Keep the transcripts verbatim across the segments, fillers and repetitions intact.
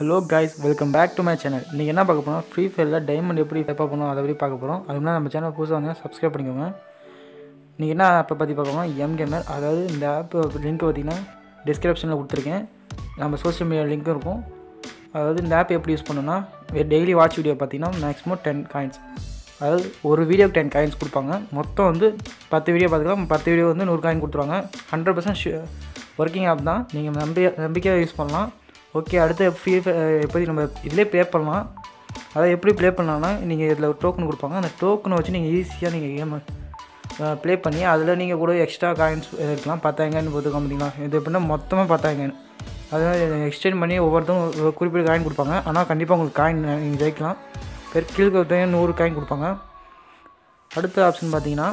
Hello guys, welcome back to my channel. நீங்க என்ன பார்க்க போறோம்? ஃப்ரீ ஃபயர்ல டைமண்ட் எப்படி டெப்பா பண்ணனும் அத பத்தி பார்க்க போறோம். அதுக்கு முன்னாடி நம்ம சேனல் புதுசா வந்தா Subscribe பண்ணிக்கோங்க. நீங்க என்ன ஆப் பத்தி பார்க்க போறோம்? M gamer. அதாவது இந்த ஆப் லிங்க் பாத்தீங்கன்னா டிஸ்கிரிப்ஷன்ல கொடுத்திருக்கேன். நம்ம சோஷியல் மீடியா லிங்க் இருக்கும். அதாவது இந்த ஆப் எப்படி யூஸ் பண்ணனும்னா டெய்லி வாட்ச் வீடியோ பாத்தீங்கன்னா மேக்ஸिमम ten coins. அதாவது ஒரு வீடியோக்கு ten coins கொடுப்பாங்க. மொத்தம் வந்து ten வீடியோ பார்க்கலாம். ten வீடியோ வந்து one hundred coin கொடுத்துருவாங்க. one hundred percent working app தான். நீங்க நம்பி நம்பிக்கையா யூஸ் பண்ணலாம். ஓகே, அடுத்து ஃப்ரீ எப்படி நம்ம இதிலே ப்ளே பண்ணலாம். அதை எப்படி ப்ளே பண்ணலாம்னா நீங்கள் இதில் ஒரு டோக்கன் கொடுப்பாங்க. அந்த டோக்கனை வச்சு நீங்கள் ஈஸியாக நீங்கள் கேம் ப்ளே பண்ணி அதில் நீங்கள் கூட எக்ஸ்ட்ரா காயின்ஸ் இருக்கலாம். பத்தாயிரங்கன்னு போட்டுக்கோங்க பார்த்தீங்களா. இது எப்படின்னா மொத்தமாக பத்தாயிரங்கன்னு அதனால் எக்ஸ்டெண்ட் பண்ணி ஒவ்வொருத்தரும் ஒரு குறிப்பிட்ட காயின் கொடுப்பாங்க. ஆனால் கண்டிப்பாக உங்களுக்கு காயின் நீங்கள் ஜெயிக்கலாம். பெர் கீழே ஒருத்தங்க நூறு காயின் கொடுப்பாங்க. அடுத்த ஆப்ஷன் பார்த்தீங்கன்னா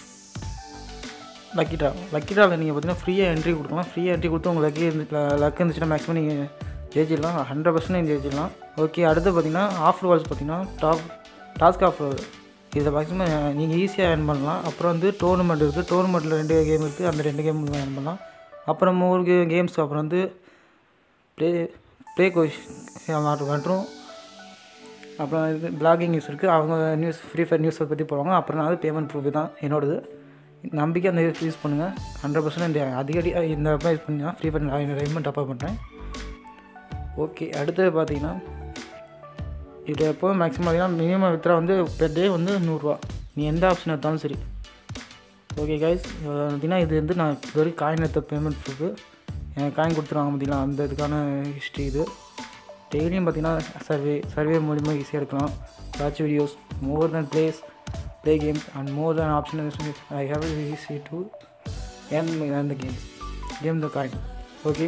லக்கி ட்ரா. லக்கி ட்ராவில் நீங்கள் பார்த்தீங்கன்னா ஃப்ரீயாக என்ட்ரி கொடுக்கலாம். ஃப்ரீயாக என்ட்ரி கொடுத்து உங்களுக்கு லக்கி லக் இருந்துச்சுன்னா மேக்ஸிமம் நீங்கள் ஜெயிச்சிடலாம். ஹண்ட்ரட் பர்சன்ட் ஜெயிச்சிடலாம். ஓகே, அடுத்து பார்த்தீங்கன்னா ஆஃப் வால்ஸ் பார்த்தீங்கன்னா டாப் டாஸ்க் ஆஃப் இதை மேக்ஸிமம் நீங்கள் ஈஸியாக ஏர்ன் பண்ணலாம். அப்புறம் வந்து டோர்னமெண்ட் இருக்குது. டோர்னமெண்ட்டில் ரெண்டு கேம் இருக்குது. அந்த ரெண்டு கேம் ஏர்ன் பண்ணலாம். அப்புறம் மூணு கேம்ஸ் அப்புறம் வந்து ப்ளே ப்ளே கோஷ் மற்றும் அப்புறம் இது பிளாகிங் நியூஸ் இருக்குது. அவங்க நியூஸ் ஃப்ரீ ஃபயர் நியூஸை பற்றி போடுவாங்க. அப்புறம் அது பேமெண்ட் ப்ரூஃப் தான் என்னோடது. நம்பிக்கை அந்த யூஸ் பண்ணுங்கள். ஹண்ட்ரட் பர்சன்ட் இந்த அதிகடி இந்த ஆப்பை யூஸ் பண்ணி தான் ஃப்ரீ ஃபயர் நான் டைமண்ட் அப்பாக பண்ணுறேன். ஓகே, அடுத்தது பார்த்தீங்கன்னா இது எப்போது மேக்ஸிமம் பார்த்தீங்கன்னா மினிமம் வித்ரா வந்து பெர் டே வந்து நூறுரூவா. நீ எந்த ஆப்ஷன் எடுத்தாலும் சரி. ஓகே கைஸ், பார்த்தீங்கன்னா இது வந்து நான் இது வரைக்கும் காயின் எடுத்த பேமெண்ட் ப்ரூஃபு எனக்கு காயின் கொடுத்துருவாங்க பார்த்தீங்களா. அந்த இதுக்கான ஹிஸ்ட்ரி இது. டெய்லியும் பார்த்தீங்கன்னா சர்வே சர்வே மூலிமா ஈஸியாக எடுக்கலாம். Watch videos more then plays play games and more than options. I have a easy to earn earn the games game the coin. Okay,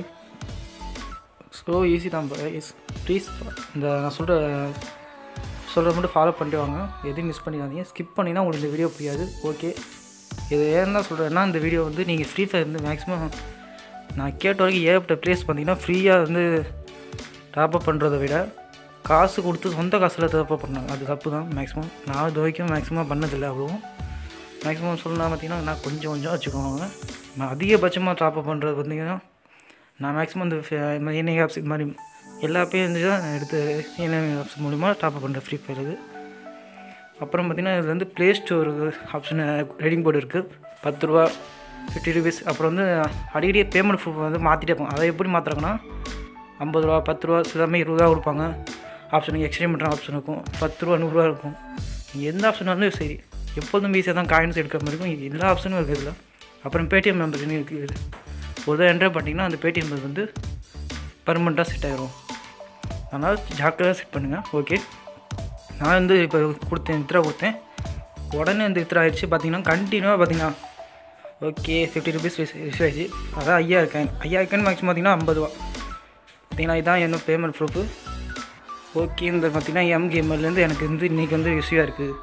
so easy தான் guys. ப்ளீஸ் இந்த நான் சொல்கிற சொல்கிற மட்டும் ஃபாலோ பண்ணிட்டு வாங்க. எதையும் மிஸ் பண்ணிடாதீங்க. ஸ்கிப் பண்ணிங்கன்னா உங்களுக்கு இந்த வீடியோ புரியாது. ஓகே, இது ஏன் தான் சொல்கிறேன்னா இந்த வீடியோ வந்து நீங்கள் ஃப்ரீ ஃபயர் வந்து மேக்ஸிமம் நான் கேட்ட வரைக்கும் ஏகப்பட்ட ப்ளேஸ் பார்த்தீங்கன்னா ஃப்ரீயாக வந்து டாப்அப் பண்ணுறதை விட காசு கொடுத்து சொந்த காசில் தப்பு பண்ணாங்க. அது தப்பு தான். மேக்ஸிமம் நான் இது வரைக்கும் மேக்ஸிமம் பண்ணதில்லை. அவ்வளோவும் மேக்ஸிமம் சொல்லலாம் பார்த்தீங்கன்னா நான் கொஞ்சம் கொஞ்சம் வச்சுக்கோங்க. நான் அதிகபட்சமாக டாப்அப் பண்ணுறது பார்த்தீங்கன்னா நான் மேக்ஸிமம் இந்த என்ஐ ஆப்ஸ் இது மாதிரி எல்லா பேரும் இருந்து தான் எடுத்து என்ஐ ஆப்ஸ் மூலிமா டாப்அப் பண்ணுறேன் ஃப்ரீ ஃபயருக்கு. அப்புறம் பார்த்திங்கன்னா இதில் வந்து ப்ளே ஸ்டோர் ஆப்ஷன் ரெடிங் போர்டு இருக்குது. பத்து ரூபா ஃபிஃப்டி ருபீஸ். அப்புறம் வந்து அடிக்கடி பேமெண்ட் ப்ரூஃப் வந்து மாற்றிட்டே இருப்போம். அதை எப்படி மாற்றுறாங்கன்னா ஐம்பது ரூபா பத்து ரூபா சிலமே இருபது ரூபா கொடுப்பாங்க. ஆப்ஷனுக்கு எக்ஸ்சேஞ்ச் பண்ணுற ஆப்ஷன் இருக்கும். பத்து ரூபா நூறுரூவா இருக்கும். நீங்கள் எந்த ஆப்ஷன் இருந்தாலும் சரி எப்போதும் ஈஸியாக தான் காயின்ஸ் எடுக்கிற மாதிரி இருக்கும். எல்லா ஆப்ஷனும் இருக்குது இதில். அப்புறம் பேடிஎம் மெம்பர்ஸ்னு இருக்குது. ஒரு தான் என்ட்ரு பண்ணிங்கன்னா அந்த பேடிஎம் மெம்பர் வந்து பர்மனெண்ட்டாக செட் ஆகிரும். அதனால் ஜாக்கிரதாக செட் பண்ணுங்கள். ஓகே, நான் வந்து இப்போ கொடுத்தேன் வித்ரா கொடுத்தேன். உடனே இந்த வித்ரா ஆகிடுச்சு. பார்த்தீங்கன்னா கண்டினியூவாக பார்த்தீங்கன்னா ஓகே ஃபிஃப்டி ருபீஸ் ரிசீவ் ஆகிடுச்சு. அதான் ஐயாயிரம் காயின் ஐயாயிரம் காயின் மேக்ஸிமம் பார்த்தீங்கன்னா ஐம்பது ரூபா. பார்த்தீங்கன்னா இதுதான் என்ன பேமெண்ட் ப்ரூஃபு. ஓகே, இந்த பார்த்தீங்கன்னா எம் கேமர்லேருந்து எனக்கு வந்து இன்றைக்கி வந்து ரிசீவாக இருக்குது.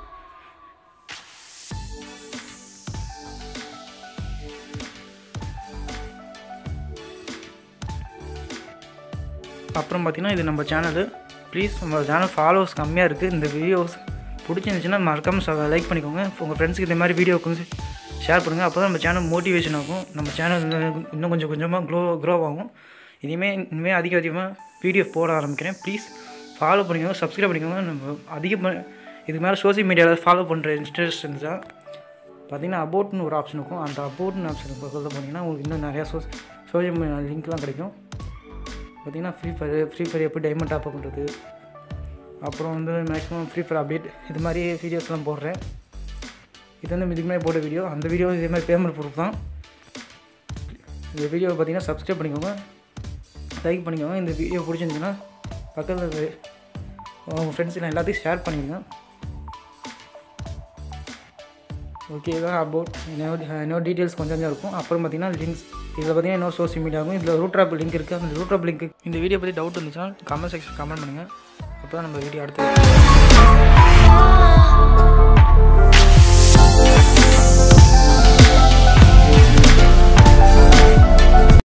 அப்புறம் பார்த்தீங்கன்னா இது நம்ம சேனலு. ப்ளீஸ் நம்ம சேனல் ஃபாலோவர்ஸ் கம்மியாக இருக்குது. இந்த வீடியோஸ் பிடிச்சிருந்துச்சுன்னா மறக்காமல் லைக் பண்ணிக்கோங்க. உங்கள் ஃப்ரெண்ட்ஸுக்கு இந்த மாதிரி வீடியோக்கு வந்து ஷேர் பண்ணுங்கள். அப்போ தான் நம்ம சேனல் மோட்டிவேஷன் ஆகும். நம்ம சேனல் இன்னும் கொஞ்சம் கொஞ்சமாக க்ளோ க்ரோ ஆகும். இனிமேல் இனிமேல் அதிக அதிகமாக வீடியோ போட ஆரம்பிக்கிறேன். ப்ளீஸ் ஃபாலோ பண்ணிக்கோங்க, சப்ஸ்கிரைப் பண்ணிக்கோங்க. நம்ம அதிகமாக இதுக்கு மேலே சோஷியல் மீடியாவில் ஃபாலோ பண்ணுற இன்ட்ரெஸ்ட் இருந்துச்சா பார்த்தீங்கன்னா அபவுட்னு ஒரு ஆப்ஷன் இருக்கும். அந்த அபவுட்னு ஆப்ஷன் சொல்ல போனீங்கன்னா உங்களுக்கு இன்னும் நிறையா சோஸ் சோஷியல் மீடியா லிங்க்லாம் கிடைக்கும். பார்த்திங்கன்னா ஃப்ரீ ஃபயர் ஃப்ரீ ஃபயர் எப்படி டைமண்ட் டாப் பண்ணுறது, அப்புறம் வந்து மேக்ஸிமம் ஃப்ரீ ஃபயர் அப்டேட் இது மாதிரி வீடியோஸ்லாம் போடுறேன். இது வந்து இதுக்கு மேலே போட்ட வீடியோ. அந்த வீடியோ இதே மாதிரி பேமெண்ட் ப்ரூஃப் தான். இந்த வீடியோவை பார்த்தீங்கன்னா சப்ஸ்கிரைப் பண்ணிக்கோங்க, லைக் பண்ணிக்கோங்க. இந்த வீடியோ பிடிச்சிருந்துச்சுன்னா பக்கத்தில் உங்கள் ஃப்ரெண்ட்ஸ்லாம் எல்லாத்தையும் ஷேர் பண்ணிடுங்க. ஓகே, தான் அபவுட் இன்னொரு இன்னொரு டீட்டெயில்ஸ் கொஞ்சம் கொஞ்சம் இருக்கும். அப்புறம் பார்த்தீங்கன்னா லிங்க்ஸ் இதில் பார்த்தீங்கன்னா இன்னொரு சோஷியல் மீடியாவும் இதில் ரூட் ஆப் லிங்க் இருக்குது. அந்த ரூட் ஆப் லிங்க் இந்த வீடியோ பற்றி டவுட் இருந்துச்சுன்னா கமெண்ட் செக்ஷன் கமெண்ட் பண்ணுங்கள். அப்போ தான் நம்ம வீடியோ அடுத்து